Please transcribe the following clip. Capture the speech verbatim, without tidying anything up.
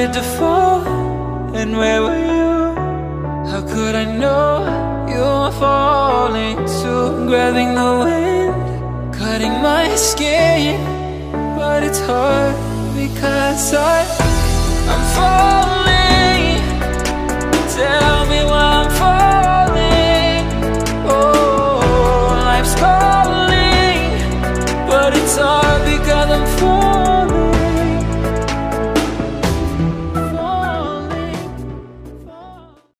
started to fall, and where were you? How could I know you were falling too? Grabbing the wind, cutting my skin, but it's hard because I, I'm falling.